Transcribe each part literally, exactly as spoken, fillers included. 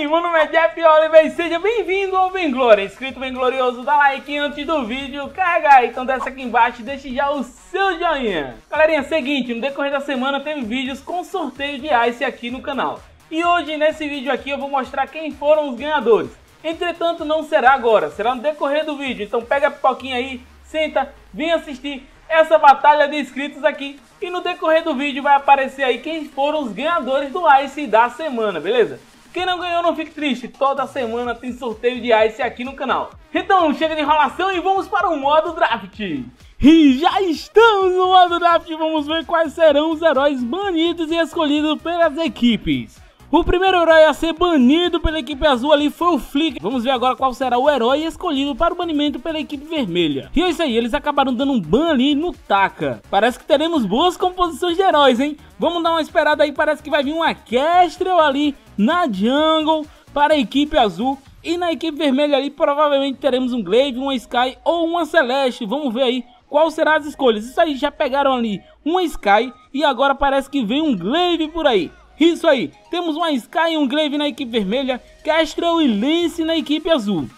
meu nome é Jeff Oliver e seja bem-vindo ao Benglória. Inscrito bem glorioso, dá like antes do vídeo, carrega aí, então desce aqui embaixo e deixe já o seu joinha. Galerinha, seguinte, no decorrer da semana teve vídeos com sorteio de Ice aqui no canal. E hoje nesse vídeo aqui eu vou mostrar quem foram os ganhadores. Entretanto não será agora, será no decorrer do vídeo, então pega a pipoquinha aí, senta, vem assistir essa batalha de inscritos aqui. E no decorrer do vídeo vai aparecer aí quem foram os ganhadores do Ice da semana, beleza? Quem não ganhou não fique triste, toda semana tem sorteio de Ice aqui no canal. Então chega de enrolação e vamos para o modo draft. E já estamos no modo draft, vamos ver quais serão os heróis banidos e escolhidos pelas equipes. O primeiro herói a ser banido pela equipe azul ali foi o Flick. Vamos ver agora qual será o herói escolhido para o banimento pela equipe vermelha. E é isso aí, eles acabaram dando um ban ali no Taka. Parece que teremos boas composições de heróis, hein? Vamos dar uma esperada aí, parece que vai vir uma Kestrel ali na jungle para a equipe azul. E na equipe vermelha ali provavelmente teremos um Glaive, uma Sky ou uma Celeste. Vamos ver aí qual serão as escolhas. Isso aí, já pegaram ali uma Sky e agora parece que vem um Glaive por aí. Isso aí, temos uma Sky e um Glaive na equipe vermelha, Kestrel e Lance na equipe azul.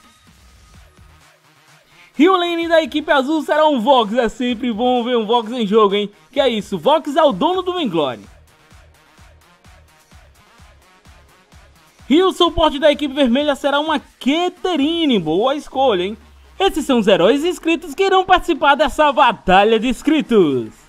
E o lane da equipe azul será um Vox, é sempre bom ver um Vox em jogo, hein? Que é isso, Vox é o dono do Benglória. E o suporte da equipe vermelha será uma Keterine, boa escolha, hein? Esses são os heróis inscritos que irão participar dessa batalha de inscritos.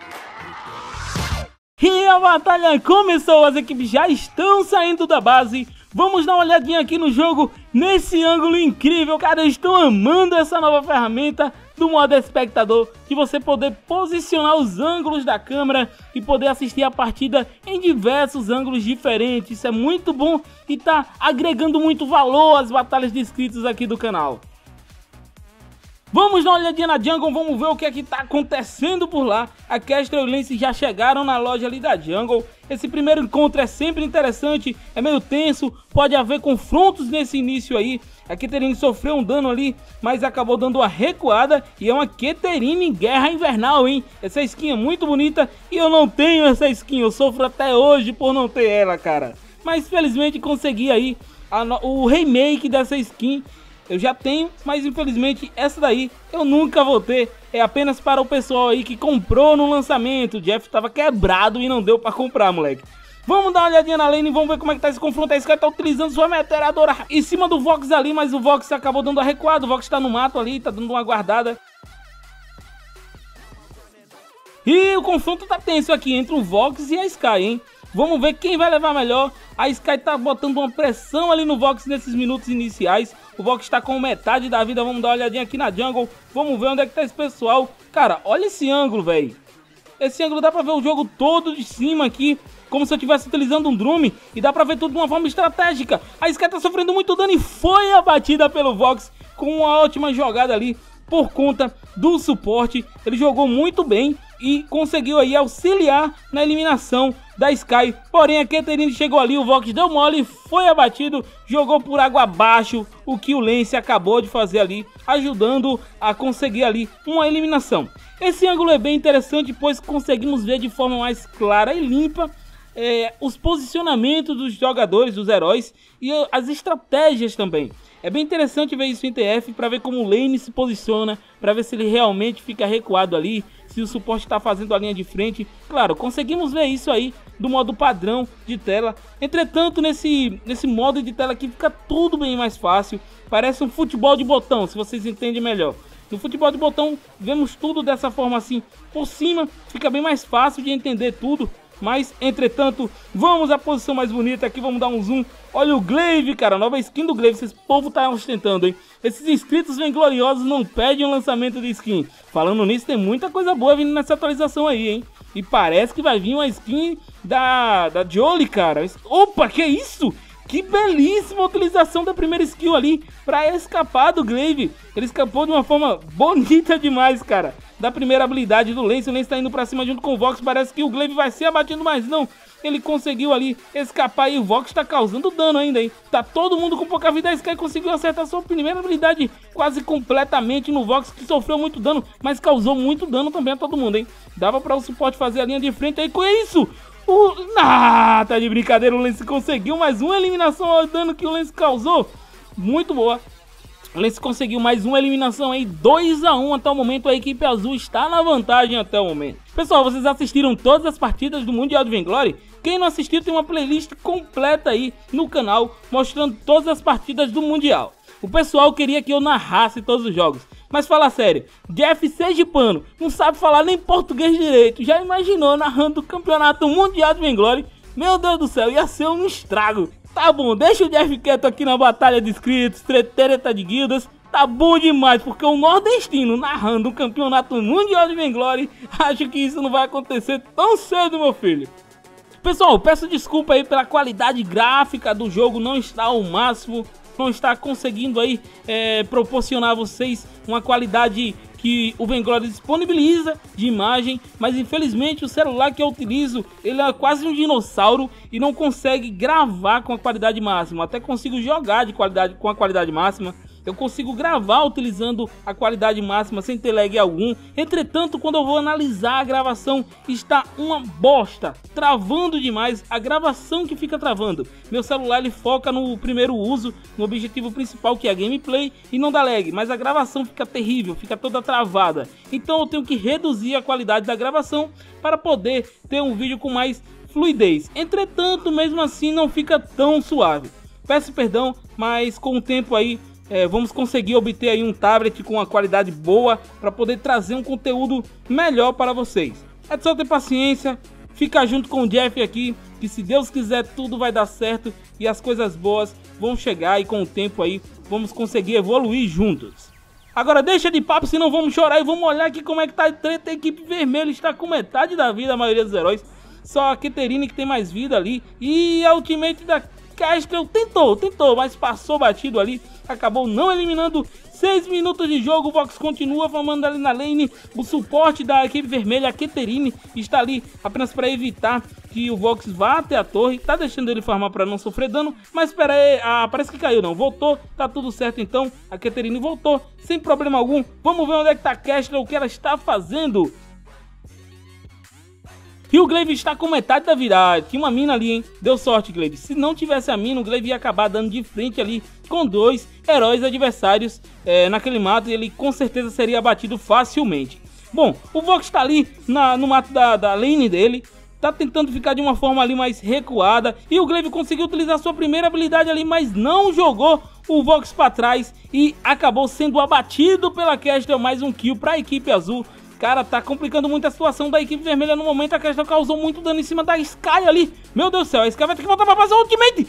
E a batalha começou, as equipes já estão saindo da base. Vamos dar uma olhadinha aqui no jogo, nesse ângulo incrível. Cara, eu estou amando essa nova ferramenta do modo espectador, de você poder posicionar os ângulos da câmera e poder assistir a partida em diversos ângulos diferentes. Isso é muito bom e está agregando muito valor às batalhas de inscritos aqui do canal. Vamos dar uma olhadinha na jungle, vamos ver o que é que tá acontecendo por lá. A Kestrel e o Lance já chegaram na loja ali da jungle. Esse primeiro encontro é sempre interessante, é meio tenso, pode haver confrontos nesse início aí. A Keterine sofreu um dano ali, mas acabou dando uma recuada. E é uma Keterine Guerra Invernal, hein? Essa skin é muito bonita e eu não tenho essa skin, eu sofro até hoje por não ter ela, cara. Mas felizmente consegui aí a no... o remake dessa skin. Eu já tenho, mas infelizmente essa daí eu nunca vou ter. É apenas para o pessoal aí que comprou no lançamento. O Jeff tava quebrado e não deu para comprar, moleque. Vamos dar uma olhadinha na lane e vamos ver como é que tá esse confronto. Esse cara tá utilizando sua metralhadora em cima do Vox ali, mas o Vox acabou dando a recuada. O Vox tá no mato ali, tá dando uma guardada. E o confronto tá tenso aqui entre o Vox e a Sky, hein? Vamos ver quem vai levar melhor. A Sky tá botando uma pressão ali no Vox nesses minutos iniciais. O Vox está com metade da vida. Vamos dar uma olhadinha aqui na jungle. Vamos ver onde é que tá esse pessoal. Cara, olha esse ângulo, velho. Esse ângulo dá pra ver o jogo todo de cima aqui, como se eu estivesse utilizando um drone. E dá pra ver tudo de uma forma estratégica. A Sky tá sofrendo muito dano e foi abatida pelo Vox com uma ótima jogada ali por conta do suporte. Ele jogou muito bem e conseguiu aí auxiliar na eliminação da Sky. Porém a Keterine chegou ali, o Vox deu mole, foi abatido, jogou por água abaixo, o que o Lance acabou de fazer ali, ajudando a conseguir ali uma eliminação. Esse ângulo é bem interessante, pois conseguimos ver de forma mais clara e limpa é, os posicionamentos dos jogadores, dos heróis e as estratégias também. É bem interessante ver isso em T F para ver como o lane se posiciona, para ver se ele realmente fica recuado ali, se o suporte está fazendo a linha de frente. Claro, conseguimos ver isso aí do modo padrão de tela. Entretanto, nesse, nesse modo de tela aqui fica tudo bem mais fácil. Parece um futebol de botão, se vocês entendem melhor. No futebol de botão, vemos tudo dessa forma assim, por cima, fica bem mais fácil de entender tudo. Mas, entretanto, vamos à posição mais bonita aqui, vamos dar um zoom. Olha o Glaive, cara, nova skin do Glaive, esse povo tá ostentando, hein? Esses inscritos bem gloriosos não pedem um lançamento de skin. Falando nisso, tem muita coisa boa vindo nessa atualização aí, hein? E parece que vai vir uma skin da, da Jolie, cara. Opa, que isso? Que belíssima utilização da primeira skill ali para escapar do Glaive. Ele escapou de uma forma bonita demais, cara. Da primeira habilidade do Lance, o Lance tá indo pra cima junto com o Vox. Parece que o Glaive vai ser abatido, mas não. Ele conseguiu ali escapar e o Vox tá causando dano ainda, hein? Tá todo mundo com pouca vida. A Sky conseguiu acertar sua primeira habilidade quase completamente no Vox, que sofreu muito dano, mas causou muito dano também a todo mundo, hein? Dava para o suporte fazer a linha de frente aí com isso. O... Ah, tá de brincadeira, o Lance conseguiu mais uma eliminação, olha o dano que o Lance causou. Muito boa. O Lance conseguiu mais uma eliminação aí, dois a um até o momento, a equipe azul está na vantagem até o momento. Pessoal, vocês assistiram todas as partidas do Mundial de Vainglory? Quem não assistiu tem uma playlist completa aí no canal, mostrando todas as partidas do Mundial. O pessoal queria que eu narrasse todos os jogos, mas fala sério, Jeff Sergipano não sabe falar nem português direito, já imaginou narrando o Campeonato Mundial de Vainglory? Meu Deus do céu, ia ser um estrago. Tá bom, deixa o Jeff quieto aqui na batalha de inscritos, treta de guildas. Tá bom demais, porque o nordestino narrando um campeonato mundial de Vainglory, acho que isso não vai acontecer tão cedo, meu filho. Pessoal, peço desculpa aí pela qualidade gráfica do jogo, não está ao máximo, não está conseguindo aí é, proporcionar a vocês uma qualidade que o Vainglory disponibiliza de imagem, mas infelizmente o celular que eu utilizo, ele é quase um dinossauro e não consegue gravar com a qualidade máxima. Até consigo jogar de qualidade, com a qualidade máxima, eu consigo gravar utilizando a qualidade máxima sem ter lag algum. Entretanto, quando eu vou analisar a gravação, está uma bosta, travando demais, a gravação que fica travando. Meu celular ele foca no primeiro uso, no objetivo principal, que é a gameplay, e não dá lag, mas a gravação fica terrível, fica toda travada. Então eu tenho que reduzir a qualidade da gravação para poder ter um vídeo com mais fluidez. Entretanto, mesmo assim não fica tão suave. Peço perdão, mas com o tempo aí É, vamos conseguir obter aí um tablet com uma qualidade boa para poder trazer um conteúdo melhor para vocês. É só ter paciência, fica junto com o Jeff aqui, que se Deus quiser tudo vai dar certo e as coisas boas vão chegar e com o tempo aí vamos conseguir evoluir juntos. Agora deixa de papo, senão vamos chorar e vamos olhar aqui como é que tá a treta. A equipe vermelha está com metade da vida, a maioria dos heróis. Só a Katerine que tem mais vida ali e a ultimate da Kestrel tentou, tentou, mas passou batido ali, acabou não eliminando. Seis minutos de jogo, o Vox continua formando ali na lane. O suporte da equipe vermelha, a Katerine, está ali apenas para evitar que o Vox vá até a torre. Tá deixando ele farmar para não sofrer dano, mas espera aí, ah, parece que caiu não, voltou, tá tudo certo então. A Katerine voltou, sem problema algum. Vamos ver onde é que tá a Kestrel, o que ela está fazendo. E o Glaive está com metade da virada. Tinha uma mina ali, hein? Deu sorte, Glaive. Se não tivesse a mina, o Glaive ia acabar dando de frente ali com dois heróis adversários é, naquele mato. E ele com certeza seria abatido facilmente. Bom, o Vox está ali na, no mato da, da lane dele. Tá tentando ficar de uma forma ali mais recuada. E o Glaive conseguiu utilizar sua primeira habilidade ali, mas não jogou o Vox para trás. E acabou sendo abatido pela Kestrel. Mais um kill para a equipe azul. Cara, tá complicando muito a situação da equipe vermelha no momento. A Kestrel causou muito dano em cima da Skye ali. Meu Deus do céu, a Skye vai ter que voltar pra fazer o ultimate.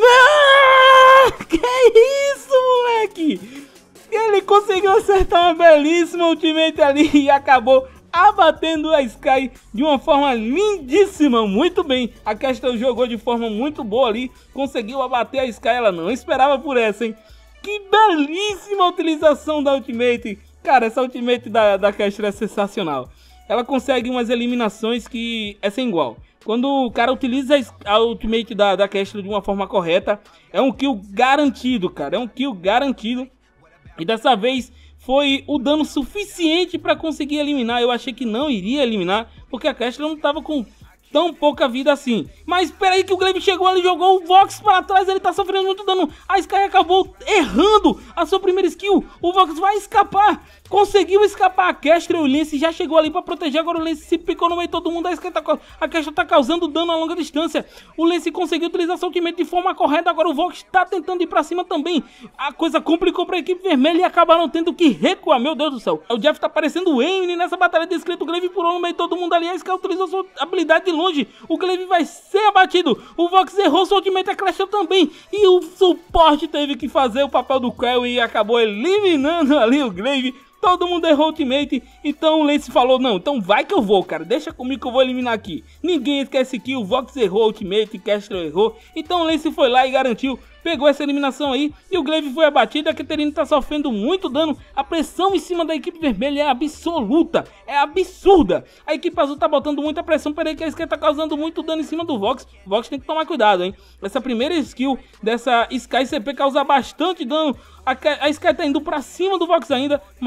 Ah, que isso, moleque? Ele conseguiu acertar uma belíssima ultimate ali e acabou abatendo a Skye de uma forma lindíssima. Muito bem, a Kestrel jogou de forma muito boa ali. Conseguiu abater a Skye, ela não esperava por essa, hein? Que belíssima utilização da ultimate. Cara, essa ultimate da, da Kestrel é sensacional. Ela consegue umas eliminações que é sem igual. Quando o cara utiliza a ultimate da, da Kestrel de uma forma correta, é um kill garantido, cara. É um kill garantido. E dessa vez foi o dano suficiente para conseguir eliminar. Eu achei que não iria eliminar, porque a Kestrel não estava com tão pouca vida assim. Mas espera aí que o Glaive chegou ali, jogou o Vox para trás, ele tá sofrendo muito dano. A Skye acabou errando a sua primeira skill. O Vox vai escapar. Conseguiu escapar. A Kestrel, o Lance já chegou ali para proteger. Agora o Lance se picou no meio de todo mundo. A, Skye tá, a Kestrel tá causando dano a longa distância. O Lance conseguiu utilizar seu ultimate de forma correta. Agora o Vox tá tentando ir para cima também. A coisa complicou para a equipe vermelha e acabaram tendo que recuar. Meu Deus do céu. O Jeff tá parecendo o Eminem nessa batalha de inscrito. O Glaive pulou no meio de todo mundo ali. A Skye utilizou sua habilidade de longe. O Glaive vai ser abatido. O Vox errou sua ultimate, a Kestrel também. E o suporte teve que fazer o papel do Quell e acabou eliminando ali o Glaive. Todo mundo errou ultimate, então o Lance falou, não, então vai que eu vou, cara, deixa comigo que eu vou eliminar aqui. Ninguém esquece que o Vox errou ultimate, o Kestrel errou, então o Lance foi lá e garantiu, pegou essa eliminação aí, e o Glaive foi abatido. A Katerine tá sofrendo muito dano, a pressão em cima da equipe vermelha é absoluta, é absurda. A equipe azul tá botando muita pressão, peraí que a Skye tá causando muito dano em cima do Vox. O Vox tem que tomar cuidado, hein. Essa primeira skill dessa Skye C P causa bastante dano. A, a Skye tá indo pra cima do Vox ainda, mas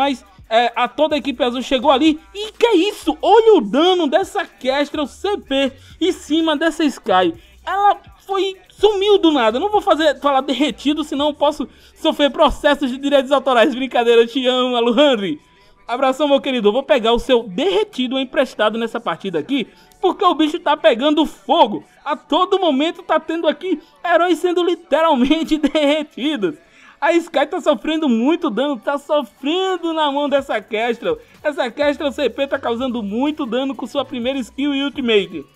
é, a toda a equipe azul chegou ali. E que é isso? Olha o dano dessa Kestrel C P em cima dessa Skye. Ela foi... sumiu do nada. Não vou fazer falar derretido, senão eu posso sofrer processos de direitos autorais. Brincadeira, eu te amo, Alejandro. Abração, meu querido. Eu vou pegar o seu derretido emprestado nessa partida aqui, porque o bicho tá pegando fogo. A todo momento tá tendo aqui heróis sendo literalmente derretidos. A Skye tá sofrendo muito dano, tá sofrendo na mão dessa Kestrel. Essa Kestrel C P tá causando muito dano com sua primeira skill e ultimate.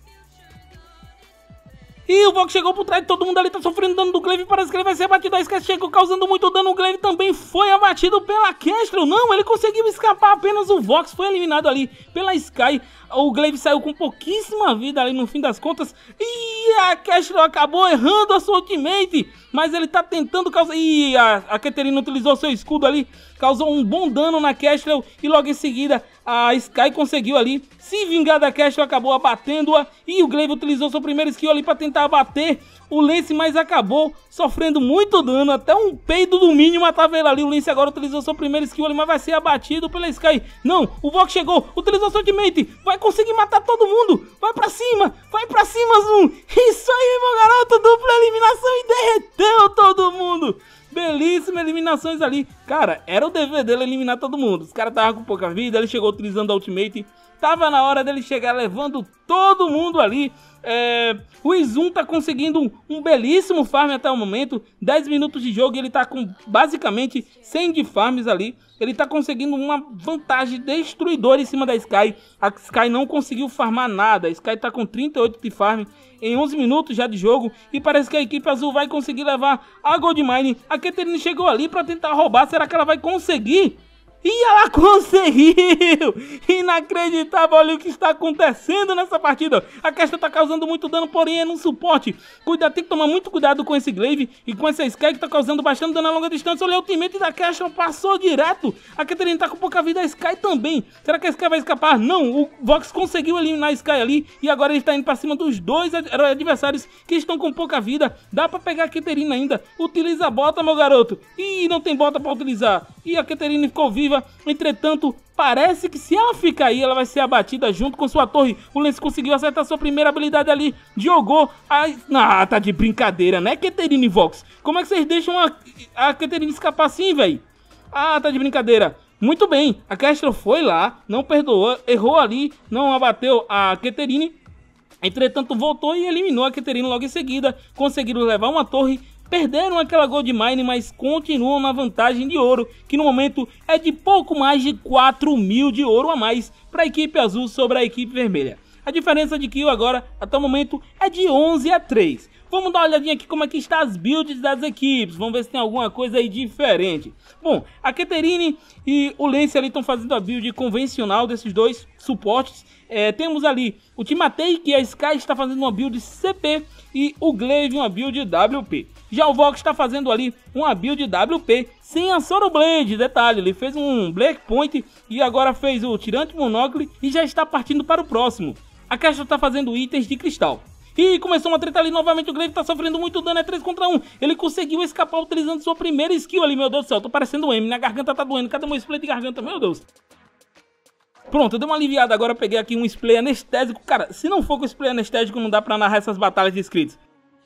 E o Vox chegou por trás de todo mundo ali, tá sofrendo dano do Glaive, parece que ele vai ser abatido. A Skye chegou causando muito dano, o Glaive também foi abatido pela Kestrel. Não, ele conseguiu escapar, apenas o Vox foi eliminado ali pela Skye. O Glaive saiu com pouquíssima vida ali no fim das contas. E a Kestrel acabou errando a sua ultimate, mas ele tá tentando causar... E a, a Katarina utilizou seu escudo ali, causou um bom dano na Kestrel. E logo em seguida a Skye conseguiu ali se vingar da Kestrel, acabou abatendo-a. E o Glaive utilizou seu primeiro skill ali para tentar abater o Lance, mas acabou sofrendo muito dano. Até um peido do Minion matava ele ali. O Lance agora utilizou seu primeiro skill ali, mas vai ser abatido pela Skye. Não, o Vox chegou, utilizou seu ultimate, vai conseguir matar todo mundo. Vai pra cima, vai pra cima, Zoom. Isso aí, meu garoto, dupla eliminação e derreteu todo mundo. Belíssimas eliminações ali. Cara, era o dever dele eliminar todo mundo. Os caras estavam com pouca vida, ele chegou utilizando a ultimate. Tava na hora dele chegar levando todo mundo ali. É, o Izum tá conseguindo um, um belíssimo farm até o momento. dez minutos de jogo e ele tá com basicamente cem de farms ali. Ele tá conseguindo uma vantagem destruidora em cima da Skye. A Skye não conseguiu farmar nada. A Skye tá com trinta e oito de farm em onze minutos já de jogo. E parece que a equipe azul vai conseguir levar a Goldmine. A Katarina chegou ali pra tentar roubar. Será que ela vai conseguir? E ela conseguiu! Inacreditável, olha o que está acontecendo nessa partida. A Kestrel está causando muito dano, porém é no suporte. Cuida, tem que tomar muito cuidado com esse Glaive e com essa Skye que está causando bastante dano a longa distância. Olha, o ultimate da Kestrel passou direto. A Katarina está com pouca vida, a Skye também. Será que a Skye vai escapar? Não, o Vox conseguiu eliminar a Skye ali e agora ele está indo para cima dos dois adversários que estão com pouca vida. Dá para pegar a Katarina ainda. Utiliza a bota, meu garoto. Ih, não tem bota para utilizar. E a Katarina ficou viva. Entretanto, parece que se ela ficar aí, ela vai ser abatida junto com sua torre. O Lance conseguiu acertar sua primeira habilidade ali. Jogou a... Ah, tá de brincadeira, né, Katarina e Vox? Como é que vocês deixam a, a Katarina escapar assim, velho? Ah, tá de brincadeira. Muito bem, a Kestrel foi lá, não perdoou, errou ali, não abateu a Katarina. Entretanto, voltou e eliminou a Katarina logo em seguida. Conseguiram levar uma torre. Perderam aquela Goldmine, mas continuam na vantagem de ouro, que no momento é de pouco mais de quatro mil de ouro a mais para a equipe azul sobre a equipe vermelha. A diferença de kill agora, até o momento, é de onze a três. Vamos dar uma olhadinha aqui como é que está as builds das equipes. Vamos ver se tem alguma coisa aí diferente. Bom, a Katarina e o Lance ali estão fazendo a build convencional desses dois suportes. É, temos ali o Timatei, que a Skye está fazendo uma build C P e o Glaive uma build W P. Já o Vox está fazendo ali uma build W P sem a Soro Blade. Detalhe, ele fez um Black Point e agora fez o Tirante Monocle e já está partindo para o próximo. A Kestrel está fazendo itens de cristal. E começou uma treta ali novamente, o Glaive tá sofrendo muito dano, é três contra um. Ele conseguiu escapar utilizando sua primeira skill ali, meu Deus do céu. Tô parecendo o M, minha garganta tá doendo. Cadê meu spray de garganta, meu Deus? Pronto, eu dei uma aliviada agora, peguei aqui um spray anestésico. Cara, se não for com spray anestésico, não dá pra narrar essas batalhas de inscritos.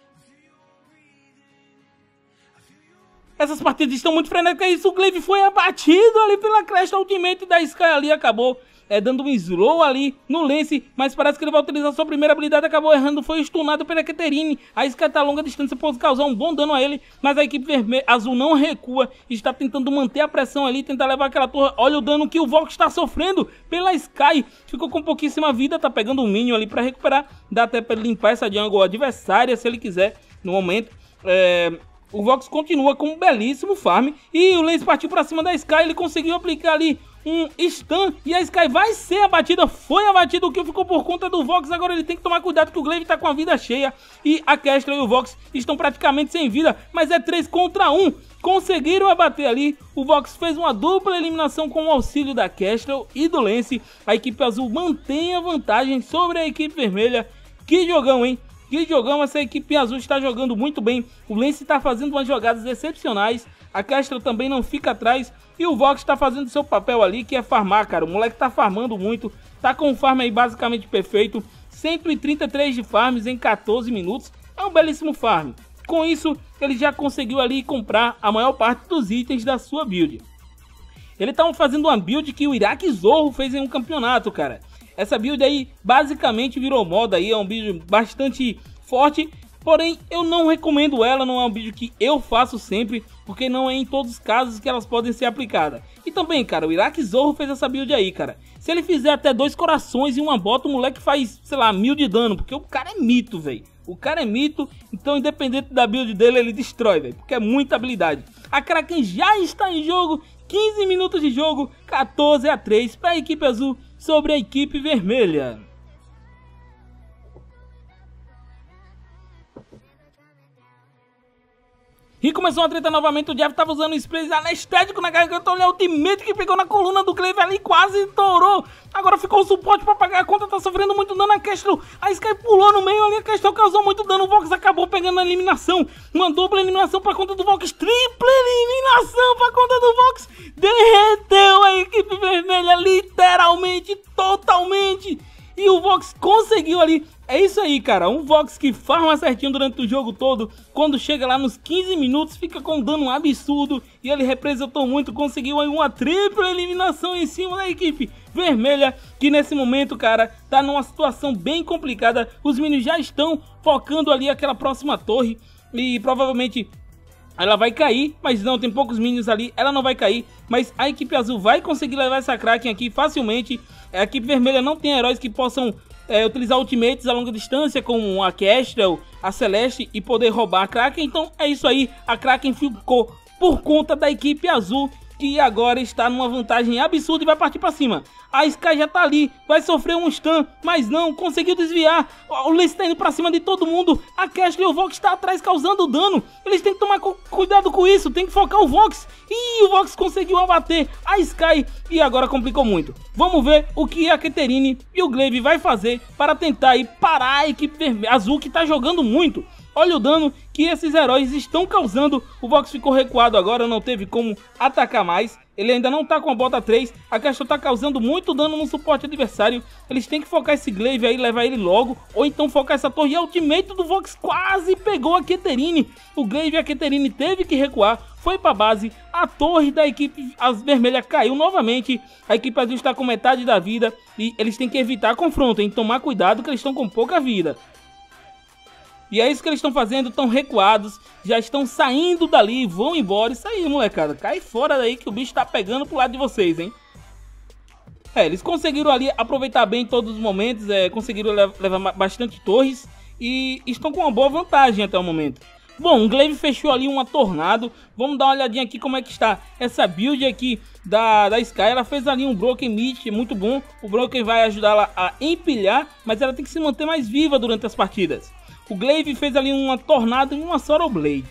Essas partidas estão muito frenéticas, isso, o Glaive foi abatido ali pela Kestrel, ultimate da Skye ali acabou é, dando um slow ali no Lance, mas parece que ele vai utilizar sua primeira habilidade, acabou errando, foi stunado pela Katarina. A Skye tá a longa distância, pode causar um bom dano a ele, mas a equipe vermelha, azul não recua, está tentando manter a pressão ali, tentar levar aquela torre. Olha o dano que o Vox está sofrendo pela Skye, ficou com pouquíssima vida, tá pegando um Minion ali para recuperar, dá até para limpar essa jungle adversária se ele quiser no momento. É... O Vox continua com um belíssimo farm e o Lance partiu para cima da Skye, ele conseguiu aplicar ali um stun e a Skye vai ser abatida, foi abatido, o que ficou por conta do Vox. Agora ele tem que tomar cuidado que o Glaive tá com a vida cheia e a Kestrel e o Vox estão praticamente sem vida, mas é três contra um, conseguiram abater ali. O Vox fez uma dupla eliminação com o auxílio da Kestrel e do Lance. A equipe azul mantém a vantagem sobre a equipe vermelha. Que jogão, hein? Que jogão, essa equipe azul está jogando muito bem. O Lance está fazendo umas jogadas excepcionais. A Kestrel também não fica atrás e o Vox tá fazendo seu papel ali, que é farmar, cara. O moleque tá farmando muito, tá com um farm aí basicamente perfeito, cento e trinta e três de farms em quatorze minutos, é um belíssimo farm. Com isso, ele já conseguiu ali comprar a maior parte dos itens da sua build. Ele tá fazendo uma build que o Iraque Zorro fez em um campeonato, cara. Essa build aí basicamente virou moda aí, é um build bastante forte. Porém, eu não recomendo ela, não é um build que eu faço sempre, porque não é em todos os casos que elas podem ser aplicadas. E também, cara, o Iraque Zorro fez essa build aí, cara. Se ele fizer até dois corações e uma bota, o moleque faz, sei lá, mil de dano, porque o cara é mito, velho. O cara é mito, então independente da build dele, ele destrói, velho, porque é muita habilidade. A Kraken já está em jogo, quinze minutos de jogo, quatorze a três para a equipe azul sobre a equipe vermelha. E começou a treta novamente, o Jeff tava usando spray anestético na garganta, olha o ultimate que pegou na coluna do Glaive ali, quase estourou. Agora ficou o suporte pra pagar a conta, tá sofrendo muito dano a Kestrel. A Skye pulou no meio ali, a Kestrel causou muito dano, o Vox acabou pegando a eliminação. Uma dupla eliminação pra conta do Vox, tripla eliminação pra conta do Vox. Derreteu a equipe vermelha, literalmente, totalmente. E o Vox conseguiu ali. É isso aí, cara, um Vox que farma certinho durante o jogo todo, quando chega lá nos quinze minutos, fica com um dano absurdo, e ele representou muito, conseguiu aí uma tripla eliminação em cima da equipe vermelha, que nesse momento, cara, tá numa situação bem complicada. Os minions já estão focando ali aquela próxima torre, e provavelmente ela vai cair, mas não, tem poucos minions ali, ela não vai cair, mas a equipe azul vai conseguir levar essa Kraken aqui facilmente. A equipe vermelha não tem heróis que possam É, utilizar ultimates a longa distância, como a Kestrel, a Celeste, e poder roubar a Kraken. Então é isso aí, a Kraken ficou por conta da equipe azul, que agora está numa vantagem absurda e vai partir para cima. A Skye já tá ali, vai sofrer um stun, mas não, conseguiu desviar. O Lee está indo para cima de todo mundo, a Kestrel e o Vox está atrás causando dano. Eles têm que tomar cu cuidado com isso, tem que focar o Vox. E o Vox conseguiu abater a Skye e agora complicou muito. Vamos ver o que a Katerine e o Glaive vai fazer para tentar aí parar a equipe azul, que está jogando muito. Olha o dano que esses heróis estão causando. O Vox ficou recuado agora, não teve como atacar mais. Ele ainda não tá com a bota três. A Kestrel tá causando muito dano no suporte adversário. Eles têm que focar esse Glaive aí, levar ele logo, ou então focar essa torre. E a ultimate do Vox quase pegou a Katerine. O Glaive e a Katerine teve que recuar, foi pra base. A torre da equipe vermelha caiu novamente. A equipe azul está com metade da vida e eles têm que evitar confronto, hein? Tomar cuidado que eles estão com pouca vida. E é isso que eles estão fazendo, estão recuados, já estão saindo dali, vão embora. Isso aí, molecada, cai fora daí que o bicho tá pegando pro lado de vocês, hein. É, eles conseguiram ali aproveitar bem todos os momentos, é, conseguiram levar bastante torres e estão com uma boa vantagem até o momento. Bom, o Glaive fechou ali uma tornado, vamos dar uma olhadinha aqui como é que está essa build aqui da, da Skye. Ela fez ali um Broken Meat muito bom, o Broken vai ajudar ela a empilhar, mas ela tem que se manter mais viva durante as partidas. O Glaive fez ali uma tornado e uma Sorrow Blade.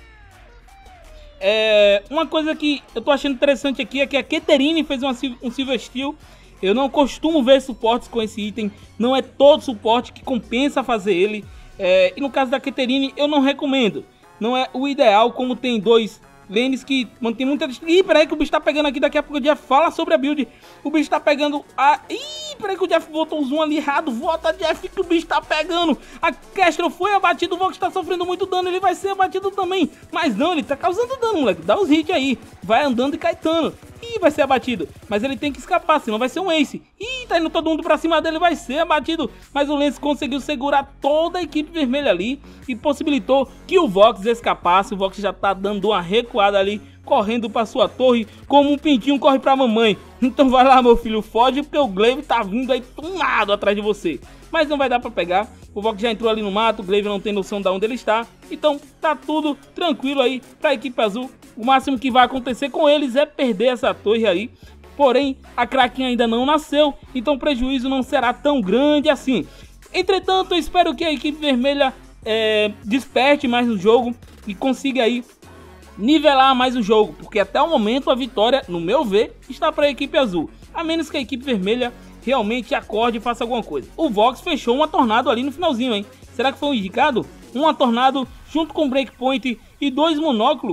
É, uma coisa que eu tô achando interessante aqui é que a Katerine fez uma, um Silver Steel. Eu não costumo ver suportes com esse item. Não é todo suporte que compensa fazer ele. É, e no caso da Katerine eu não recomendo. Não é o ideal, como tem dois lanes que mantém muita distância. Ih, peraí que o bicho tá pegando aqui. Daqui a pouco o Jeff fala sobre a build. O bicho tá pegando a... Ih, peraí que o Jeff botou o zoom ali errado. Volta, Jeff, que o bicho tá pegando. A Kestrel foi abatido. O Vox tá sofrendo muito dano. Ele vai ser abatido também. Mas não, ele tá causando dano, moleque. Dá os hits aí. Vai andando e caetando. Ih, vai ser abatido. Mas ele tem que escapar, senão vai ser um ace. Ih, tá indo todo mundo pra cima dele. Vai ser abatido. Mas o Lance conseguiu segurar toda a equipe vermelha ali e possibilitou que o Vox escapasse. O Vox já tá dando uma recuada ali, correndo pra sua torre, como um pintinho corre pra mamãe. Então vai lá, meu filho, foge, porque o Glaive tá vindo aí tomado atrás de você. Mas não vai dar pra pegar. O Vox já entrou ali no mato, o Glaive não tem noção de onde ele está. Então tá tudo tranquilo aí pra equipe azul. O máximo que vai acontecer com eles é perder essa torre aí. Porém, a Kraken ainda não nasceu, então o prejuízo não será tão grande assim. Entretanto, eu espero que a equipe vermelha é, desperte mais no jogo e consiga aí nivelar mais o jogo, porque até o momento a vitória, no meu ver, está para a equipe azul, a menos que a equipe vermelha realmente acorde e faça alguma coisa. O Vox fechou uma tornado ali no finalzinho, hein? Será que foi um indicado? Uma tornado junto com breakpoint e dois monóculos.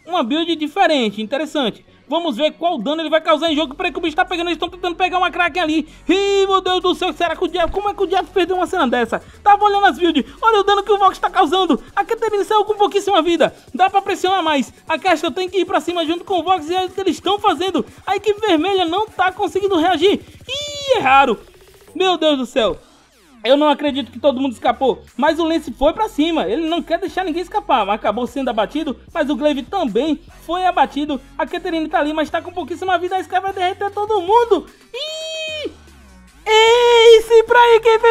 uma build diferente, interessante. Vamos ver qual dano ele vai causar em jogo. Peraí que o bicho tá pegando, eles estão tentando pegar uma Kraken ali. Ih, meu Deus do céu, será que o Jeff, como é que o Jeff perdeu uma cena dessa? Tava olhando as builds, olha o dano que o Vox tá causando. A Katarina saiu com pouquíssima vida, dá pra pressionar mais. A Castle tem que ir pra cima junto com o Vox e é o que eles estão fazendo. A equipe vermelha não tá conseguindo reagir. Ih, erraram. Meu Deus do céu. Eu não acredito que todo mundo escapou, mas o Lance foi pra cima, ele não quer deixar ninguém escapar, mas acabou sendo abatido, mas o Glaive também foi abatido, a Katarina tá ali, mas tá com pouquíssima vida, a Sky vai derreter todo mundo, e Ace pra equipe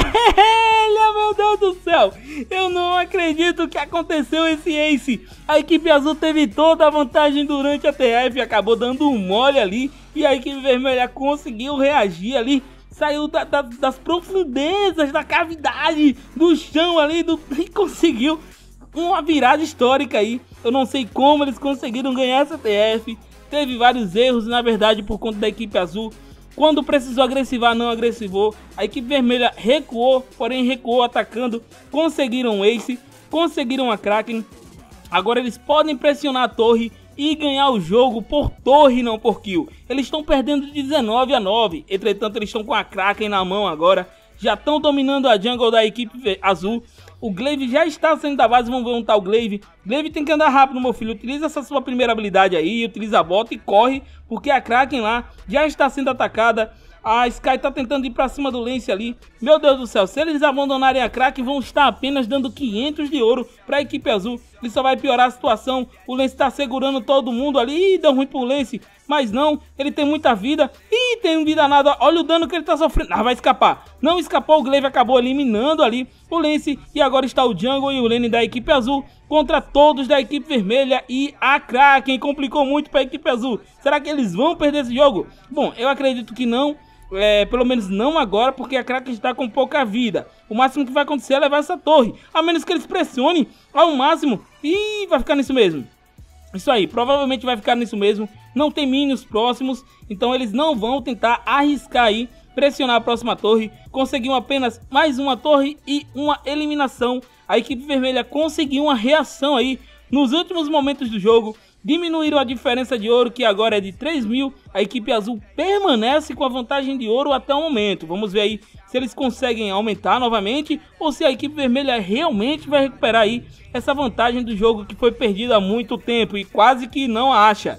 vermelha, meu Deus do céu, eu não acredito que aconteceu esse Ace, a equipe azul teve toda a vantagem durante a T F, acabou dando um mole ali, e a equipe vermelha conseguiu reagir ali, saiu da, da, das profundezas, da cavidade, do chão ali do, e conseguiu uma virada histórica aí. Eu não sei como eles conseguiram ganhar essa T F. Teve vários erros, na verdade, por conta da equipe azul. Quando precisou agressivar, não agressivou. A equipe vermelha recuou, porém recuou atacando. Conseguiram o Ace, conseguiram a Kraken. Agora eles podem pressionar a torre e ganhar o jogo por torre, não por kill. Eles estão perdendo de dezenove a nove, entretanto eles estão com a Kraken na mão agora, já estão dominando a jungle da equipe azul. O Glaive já está saindo da base, vamos ver onde tá o Glaive. Glaive tem que andar rápido, meu filho, utiliza essa sua primeira habilidade aí, utiliza a bota e corre, porque a Kraken lá já está sendo atacada. A Sky tá tentando ir pra cima do Lance ali. Meu Deus do céu, se eles abandonarem a Kraken, vão estar apenas dando quinhentos de ouro pra equipe azul. Isso só vai piorar a situação. O Lance tá segurando todo mundo ali. Ih, deu ruim pro Lance. Mas não, ele tem muita vida. Ih, tem vida nada. Olha o dano que ele tá sofrendo. Ah, vai escapar. Não escapou, o Glaive acabou eliminando ali o Lance. E agora está o Jungle e o Lane da equipe azul contra todos da equipe vermelha e a Kraken. Complicou muito pra equipe azul. Será que eles vão perder esse jogo? Bom, eu acredito que não. É, pelo menos não agora, porque a Kraken está com pouca vida. O máximo que vai acontecer é levar essa torre, a menos que eles pressionem ao máximo. E vai ficar nisso mesmo. Isso aí, provavelmente vai ficar nisso mesmo. Não tem minions próximos, então eles não vão tentar arriscar aí, pressionar a próxima torre. Conseguiu apenas mais uma torre e uma eliminação. A equipe vermelha conseguiu uma reação aí nos últimos momentos do jogo. Diminuíram a diferença de ouro, que agora é de três mil. A equipe azul permanece com a vantagem de ouro até o momento. Vamos ver aí se eles conseguem aumentar novamente ou se a equipe vermelha realmente vai recuperar aí essa vantagem do jogo que foi perdida há muito tempo e quase que não acha.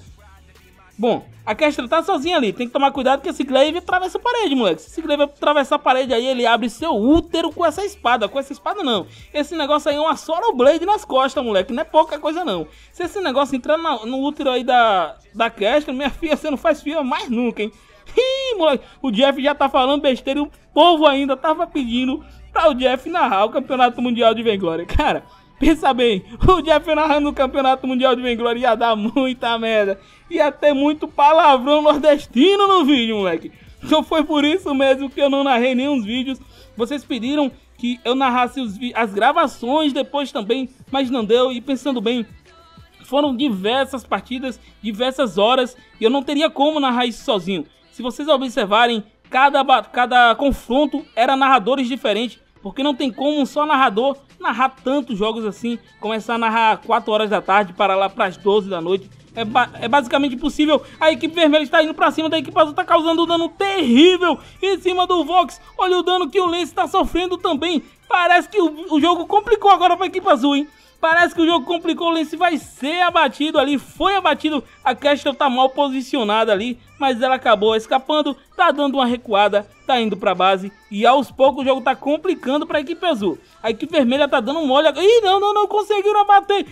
Bom, a Kestrel tá sozinha ali, tem que tomar cuidado que esse Glaive atravessa a parede, moleque. Se esse Glaive atravessar a parede aí, ele abre seu útero com essa espada. Com essa espada não, esse negócio aí é uma Sorrow Blade nas costas, moleque, não é pouca coisa não. Se esse negócio entrar na, no útero aí da, da Kestrel, minha filha, você não faz filha mais nunca, hein. Ih, moleque, o Jeff já tá falando besteira e o povo ainda tava pedindo pra o Jeff narrar o Campeonato Mundial de Vainglory. Cara, pensa bem, o Jeff narrando o Campeonato Mundial de Vainglory ia dar muita merda. Ia ter muito palavrão nordestino no vídeo, moleque. Então foi por isso mesmo que eu não narrei nenhum vídeos. Vocês pediram que eu narrasse os as gravações depois também, mas não deu. E pensando bem, foram diversas partidas, diversas horas, e eu não teria como narrar isso sozinho. Se vocês observarem, cada, cada confronto era narradores diferentes, porque não tem como um só narrador narrar tantos jogos assim, começar a narrar quatro horas da tarde para lá para as doze da noite. É, ba é basicamente impossível. A equipe vermelha está indo pra cima da equipe azul, está causando um dano terrível em cima do Vox. Olha o dano que o Lance está sofrendo também. Parece que o, o jogo complicou agora para a equipe azul, hein? Parece que o jogo complicou, o Lance vai ser abatido ali, foi abatido. A Kestrel tá mal posicionada ali, mas ela acabou escapando, tá dando uma recuada, tá indo pra base. E aos poucos o jogo tá complicando pra equipe azul. A equipe vermelha tá dando mole. Ih, não, não, não, conseguiram abater.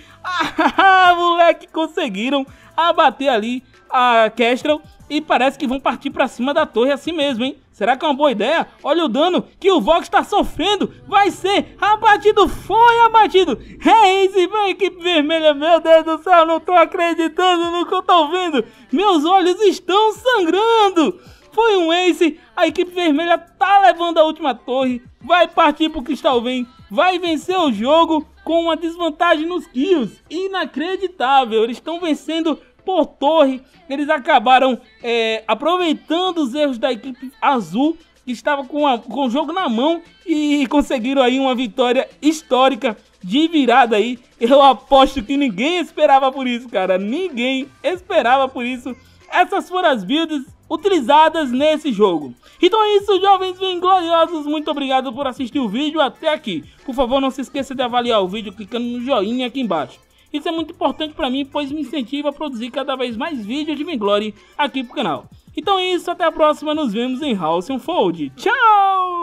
Ah, moleque, conseguiram abater ali a Kestrel. E parece que vão partir pra cima da torre assim mesmo, hein? Será que é uma boa ideia? Olha o dano que o Vox tá sofrendo. Vai ser abatido, foi abatido. É isso pra equipe vermelha. Meu Deus do céu, não tô acreditando no que eu tô vendo. Meus olhos estão sangrando. Foi um ace. A equipe vermelha tá levando a última torre. Vai partir pro Crystal Vem. Vai vencer o jogo com uma desvantagem nos kills. Inacreditável. Eles estão vencendo por torre. Eles acabaram é, aproveitando os erros da equipe azul que estava com, a, com o jogo na mão e conseguiram aí uma vitória histórica de virada aí. Eu aposto que ninguém esperava por isso, cara. Ninguém esperava por isso. Essas foram as builds utilizadas nesse jogo. Então é isso, jovens bem gloriosos. Muito obrigado por assistir o vídeo até aqui. Por favor, não se esqueça de avaliar o vídeo clicando no joinha aqui embaixo. Isso é muito importante para mim, pois me incentiva a produzir cada vez mais vídeos de Vainglory aqui pro canal. Então é isso, até a próxima. Nos vemos em House and Fold. Tchau!